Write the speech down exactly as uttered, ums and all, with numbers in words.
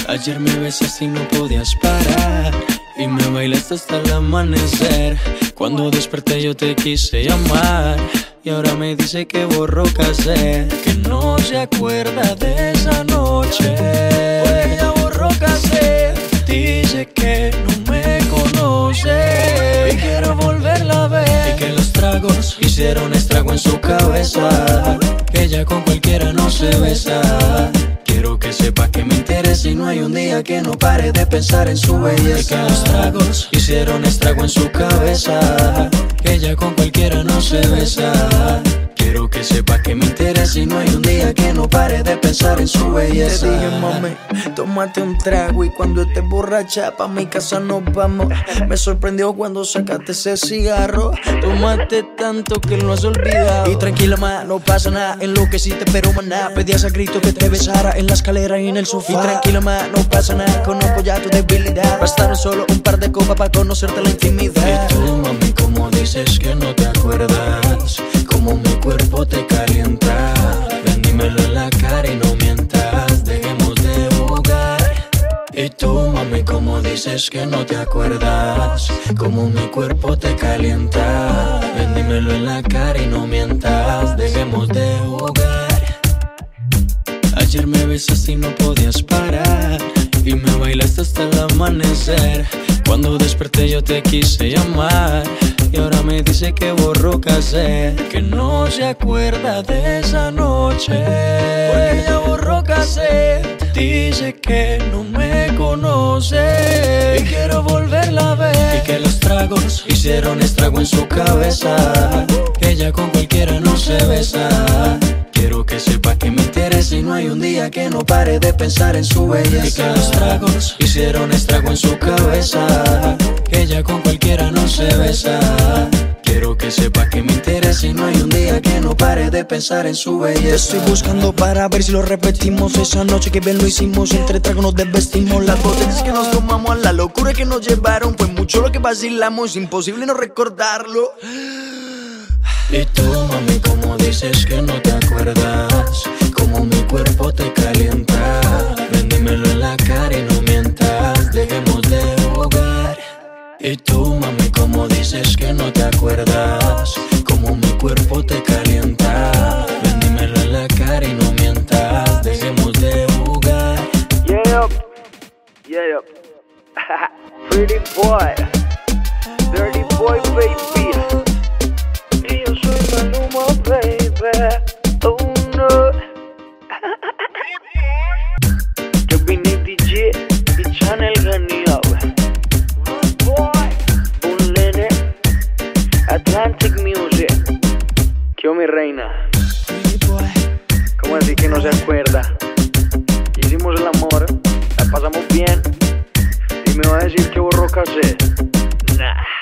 Ayer me besaste y no podías parar, y me bailaste hasta el amanecer. Cuando desperté yo te quise llamar, y ahora me dice que borró cassette, que no se acuerda de esa noche. Porque ella borró cassette, dice que no me conoce y quiero volverla a ver, y que los tragos hicieron estrago en su cabeza, que ella con cualquiera no se besa. Quiero que sepa que me interesa y no hay un día que no pare de pensar en su belleza. Y que los tragos hicieron estrago en su cabeza, que ella con cualquiera no se besa. Quiero que sepa que me interesa y no hay un día que no pare de pensar en su belleza. Te dije, mami, tómate un trago y cuando estés borracha pa' mi casa nos vamos. Me sorprendió cuando sacaste ese cigarro. Tomaste tanto que lo has olvidado. Y tranquila, ma, no pasa nada. Enloqueciste pero maná, pedías a grito que te besara en la escalera y en el sofá. Y tranquila, ma, no pasa nada, conozco ya tu debilidad. Bastaron solo un par de copas para conocerte la intimidad. Y tú, mami, como dices que no te acuerdas, como mi cuerpo te calienta. Ven, dímelo en la cara y no mientas, dejemos de jugar. Y tú, mami, como dices que no te acuerdas, como mi cuerpo te calienta. Ven, dímelo en la cara y no mientas, dejemos de jugar. Ayer me besaste y no podías parar, y me bailaste hasta el amanecer. Cuando desperté yo te quise llamar, y ahora me dice que borró cassette, que no se acuerda de esa noche. Porque ella borró cassette, dice que no me conoce y quiero volverla a ver, y que los tragos hicieron estrago en su cabeza, que ella con cualquiera no se besa. Quiero que sepa que me interesa y no hay un día que no pare de pensar en su belleza. Y que los tragos hicieron estrago en su cabeza, que ella con cualquiera no se besa. Quiero que sepa que me interesa y no hay un día que no pare de pensar en su belleza. Te estoy buscando para ver si lo repetimos. Esa noche que bien lo hicimos, entre tragos nos desvestimos. Las botellas que nos tomamos, a la locura que nos llevaron, fue mucho lo que vacilamos, imposible no recordarlo. Y tú, mami, como dices que no te acuerdas, como mi cuerpo te calienta. Ven, dímelo en la cara y no mientas, dejemos de jugar. Y tú, mami, como dices que no te acuerdas, como mi cuerpo te calienta. Ven, dímelo en la cara y no mientas, dejemos de jugar. Yeah, yeah. Pretty boy, dirty boy, baby. Y yo soy Maluma, baby. Oh no. Yo vine D J y Channel ganía, un nene, Atlantic Music. Que mi reina. ¿Cómo así que no se acuerda? Hicimos el amor, la pasamos bien, y me va a decir que borró cassette. Nah.